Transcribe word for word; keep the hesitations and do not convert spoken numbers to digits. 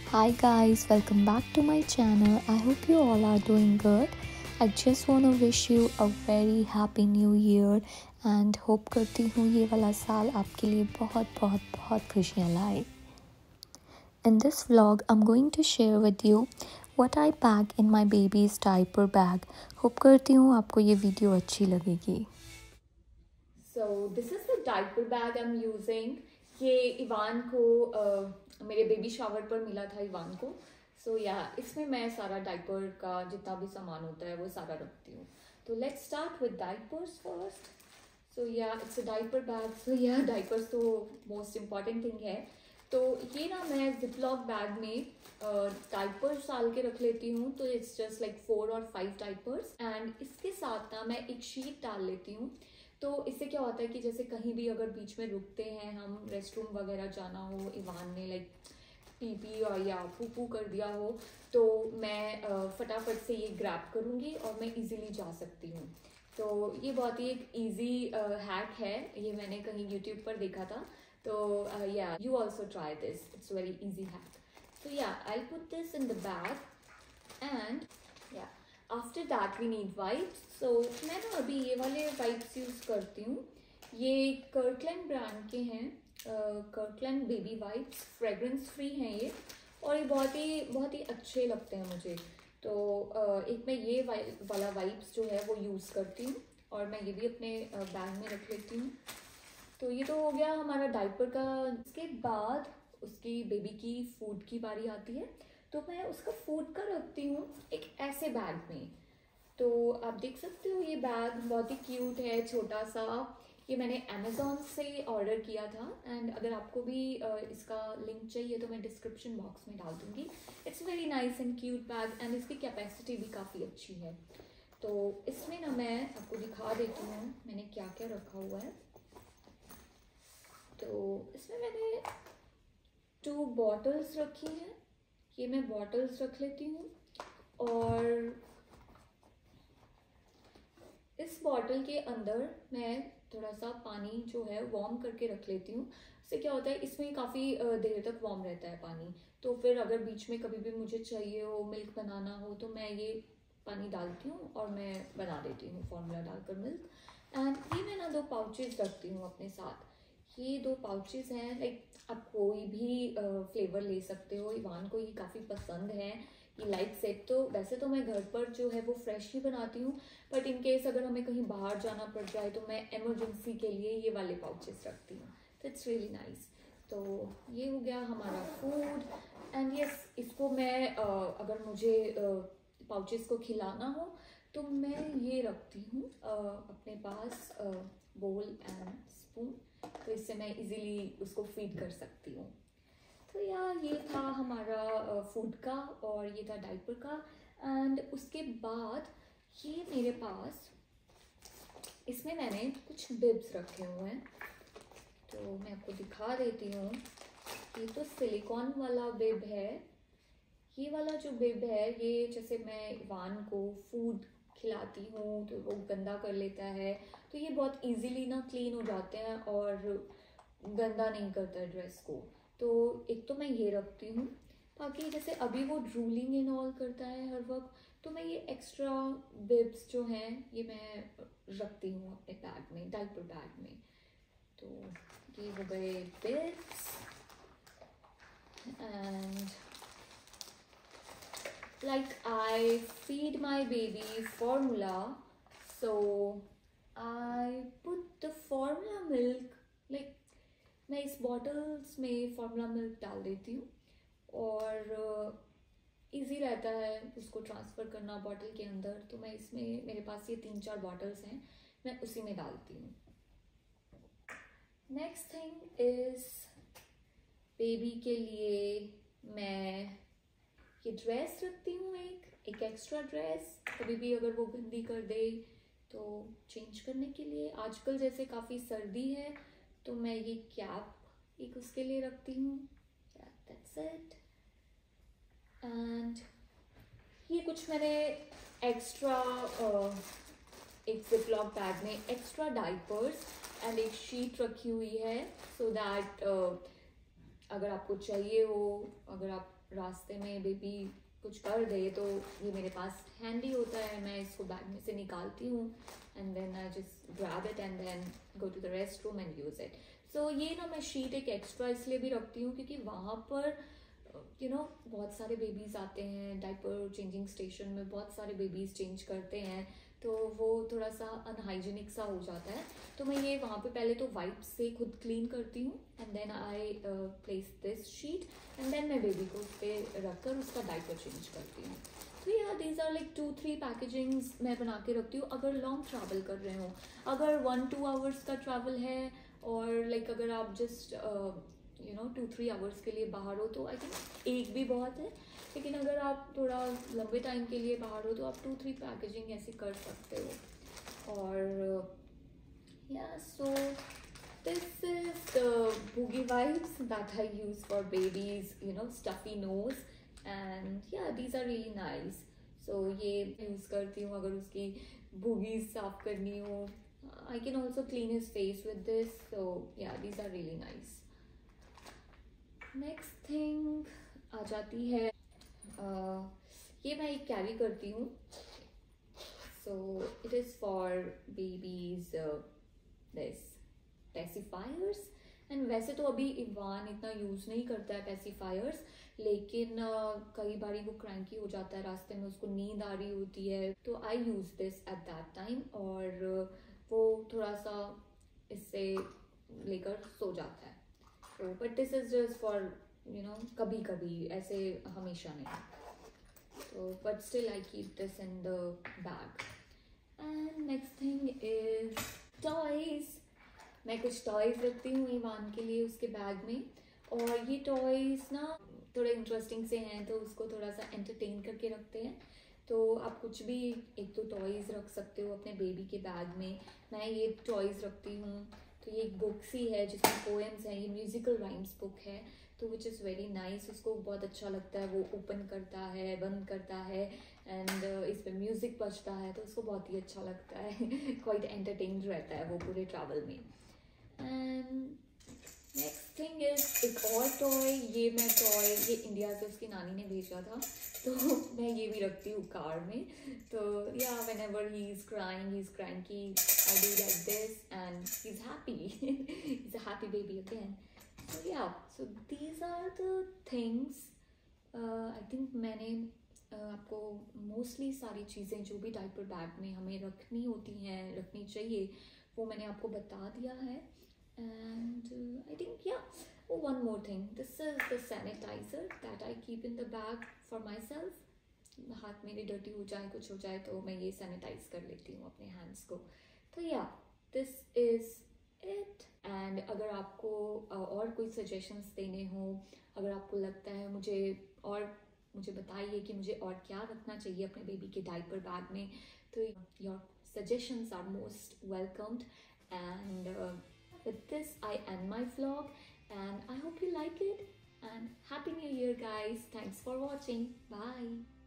Hi guys, welcome back to my channel. I hope you all are doing good. I just want to wish you a very happy new year and hope करती हूँ ये वाला साल आपके लिए बहुत बहुत बहुत खुशियाँ लाए. In this vlog, I'm going to share with you what I pack in my baby's diaper bag. Hope करती हूँ आपको ये वीडियो अच्छी लगेगी. So this is the diaper bag I'm using. ये इवान को uh, मेरे बेबी शावर पर मिला था इवान को. सो so, या yeah, इसमें मैं सारा डाइपर का जितना भी सामान होता है वो सारा रखती हूँ. तो let's start with diapers first. So yeah it's a diaper bag. So yeah diapers तो मोस्ट इम्पॉर्टेंट थिंग है. तो ये ना मैं जिपलॉक बैग में डाइपर्स डाल के रख लेती हूँ. तो इट्स जस्ट लाइक फोर और फाइव डाइपर्स. एंड इसके साथ ना मैं एक शीट डाल लेती हूँ. तो इससे क्या होता है कि जैसे कहीं भी अगर बीच में रुकते हैं हम, रेस्ट रूम वगैरह जाना हो, इवान ने लाइक पी पी और या पू कर दिया हो, तो मैं फटाफट से ये ग्रैब करूँगी और मैं इजीली जा सकती हूँ. तो ये बहुत ही एक इजी हैक है. ये मैंने कहीं यूट्यूब पर देखा था. तो yeah you also try this. It's very easy hack. So yeah, I'll put this in the bag and yeah, after that we need wipes. So मैं ना अभी ये वाले wipes यूज़ करती हूँ. ये कर्टलैंड ब्रांड के हैं. Kirkland baby wipes fragrance free हैं ये, और ये बहुत ही बहुत ही अच्छे लगते हैं मुझे. तो uh, एक मैं ये वाला वाइप्स जो है वो यूज़ करती हूँ और मैं ये भी अपने बैग में रख लेती हूँ. तो ये तो हो गया हमारा डाइपर का. इसके बाद उसकी बेबी की फूड की बारी आती है. तो मैं उसका फूड का रखती हूँ एक ऐसे बैग में. तो आप देख सकते हो ये बैग बहुत ही क्यूट है, छोटा सा. ये मैंने अमेज़ॉन से ऑर्डर किया था. एंड अगर आपको भी इसका लिंक चाहिए तो मैं डिस्क्रिप्शन बॉक्स में डाल दूँगी. It's very nice and cute bag and इसकी कैपेसिटी भी काफ़ी अच्छी है. तो इसमें ना मैं आपको दिखा देती हूँ मैंने क्या क्या रखा हुआ है. तो इसमें मैंने टू बॉटल्स रखी हैं. ये मैं बॉटल्स रख लेती हूँ. और इस बॉटल के अंदर मैं थोड़ा सा पानी जो है वार्म करके रख लेती हूँ. इससे क्या होता है, इसमें काफ़ी देर तक वार्म रहता है पानी. तो फिर अगर बीच में कभी भी मुझे चाहिए हो, मिल्क बनाना हो, तो मैं ये पानी डालती हूँ और मैं बना देती हूँ फॉर्मूला डालकर मिल्क. एंड ये मैं ना दो पाउचेस रखती हूँ अपने साथ. ये दो पाउचेस हैं. लाइक आप कोई भी फ्लेवर ले सकते हो. इवान को ये काफ़ी पसंद है. ये लाइक्स इट. तो वैसे तो मैं घर पर जो है वो फ्रेश ही बनाती हूँ, बट इन केस अगर हमें कहीं बाहर जाना पड़ जाए तो मैं इमरजेंसी के लिए ये वाले पाउचेस रखती हूँ. तो इट्स रियली नाइस. तो ये हो गया हमारा फूड. एंड यस, इसको मैं uh, अगर मुझे पाउचेस uh, को खिलाना हो तो मैं ये रखती हूँ uh, अपने पास बोल एंड स्पून. तो इससे मैं इजीली उसको फीड कर सकती हूँ. तो यार ये था हमारा फूड का और ये था डाइपर का. एंड उसके बाद ये मेरे पास इसमें मैंने कुछ बिब्स रखे हुए हैं. तो मैं आपको दिखा देती हूँ. ये तो सिलिकॉन वाला बिब है. ये वाला जो बिब है, ये जैसे मैं इवान को फूड खिलाती हूँ तो वो गंदा कर लेता है. तो ये बहुत इजीली ना क्लीन हो जाते हैं और गंदा नहीं करता है ड्रेस को. तो एक तो मैं ये रखती हूँ. बाकी जैसे अभी वो ड्रूलिंग एंड ऑल करता है हर वक्त, तो मैं ये एक्स्ट्रा बिब्स जो हैं ये मैं रखती हूँ अपने बैग में, डाइपर बैग में. तो ये हो गए bibs. And like I feed my baby formula, so I put the formula milk, like मैं इस बॉटल्स में फॉर्मूला मिल्क डाल देती हूँ. और इजी uh, रहता है उसको ट्रांसफ़र करना बॉटल के अंदर. तो मैं इसमें, मेरे पास ये तीन चार बॉटल्स हैं, मैं उसी में डालती हूँ. नेक्स्ट थिंग इज़ बेबी के लिए मैं ये ड्रेस रखती हूँ. एक एक एक्स्ट्रा ड्रेस, कभी भी अगर वो गंदी कर दे तो चेंज करने के लिए. आजकल जैसे काफ़ी सर्दी है तो मैं ये कैप एक उसके लिए रखती हूँ. That's it. एंड ये कुछ मैंने एक्स्ट्रा एक जिपलॉक बैग में एक्स्ट्रा डाइपर्स एंड एक शीट रखी हुई है, सो दैट अगर आपको चाहिए हो, अगर आप रास्ते में बेबी कुछ कर दे तो ये मेरे पास हैंडी होता है, मैं इसको बैग में से निकालती हूँ and then I just grab it and then go to the restroom and use it. So ये ना मैं शीट एक एक्स्ट्रा इसलिए भी रखती हूँ क्योंकि वहाँ पर यू you नो know, बहुत सारे बेबीज़ आते हैं, डाइपर चेंजिंग स्टेशन में बहुत सारे बेबीज़ चेंज करते हैं, तो वो थोड़ा सा अनहाइजीनिक सा हो जाता है। तो मैं ये वहाँ पे पहले तो वाइप से खुद क्लीन करती हूँ and then I place this sheet and then मैं बेबी को उस पर रख कर उसका डाइपर चेंज करती हूँ। तो yeah these are like two three packagings मैं बना के रखती हूँ अगर लॉन्ग ट्रैवल कर रहे हो। अगर वन टू आवर्स का ट्रैवल है और लाइक like, अगर आप just you know two three hours के लिए बाहर हो तो आई थिंक एक भी बहुत है, लेकिन अगर आप थोड़ा लंबे टाइम के लिए बाहर हो तो आप टू थ्री पैकेजिंग ऐसे कर सकते हो। और yeah so this is the boogie wipes that I use for babies, you know stuffy nose and yeah these are really nice. So ये यूज़ करती हूँ अगर उसकी बूगीज साफ करनी हो। I can also clean his face with this, so yeah these are really nice. Next thing आ जाती है, uh, ये मैं एक कैरी करती हूँ, so it is for babies this pacifiers. And वैसे तो अभी इवान इतना यूज़ नहीं करता है पेसिफायर्स, लेकिन uh, कई बार वो क्रैंकी हो जाता है, रास्ते में उसको नींद आ रही होती है, तो I use this at that time और uh, वो थोड़ा सा इससे लेकर सो जाता है। तो but this is just for you know कभी कभी, ऐसे हमेशा नहीं। तो but still I keep this in the bag. And next thing is toys. मैं कुछ टॉयज रखती हूँ इवान के लिए उसके बैग में, और ये टॉयज ना थोड़े इंटरेस्टिंग से हैं तो उसको थोड़ा सा एंटरटेन करके रखते हैं। तो आप कुछ भी एक दो टॉयज रख सकते हो अपने बेबी के बैग में। मैं ये टॉयज रखती हूँ, तो ये एक बुक सी है जिसमें पोएम्स हैं, ये म्यूजिकल राइम्स बुक है, तो विच इज़ वेरी नाइस। उसको बहुत अच्छा लगता है, वो ओपन करता है बंद करता है एंड uh, इस पर म्यूज़िक बजता है तो उसको बहुत ही अच्छा लगता है क्वाइट एंटरटेन्ड रहता है वो पूरे ट्रैवल में। एंड नेक्स्ट थिंग इज एक और टॉय, ये मैं टॉय ये इंडिया से उसकी नानी ने भेजा था, तो मैं ये भी रखती हूँ कार में। तो yeah whenever he is crying he is cranky I do like this and he is happy he is a happy baby again. So yeah so these are the things I think मैंने uh, आपको mostly सारी चीज़ें जो भी diaper bag में हमें रखनी होती हैं, रखनी चाहिए, वो मैंने आपको बता दिया है। And uh, I think yeah, oh one more thing, this is the sanitizer that I keep in the bag for myself. हाथ मेरे डर्टी हो जाए कुछ हो जाए तो मैं ये सैनिटाइज कर लेती हूँ अपने हैंड्स को। तो या दिस इज इट। एंड अगर आपको uh, और कोई सजेशंस देने हो, अगर आपको लगता है मुझे और मुझे बताइए कि मुझे और क्या रखना चाहिए अपने बेबी के डायपर बैग में, तो your suggestions are most welcomed. And with this I end my vlog and I hope you like it, and happy new year guys. Thanks for watching. Bye.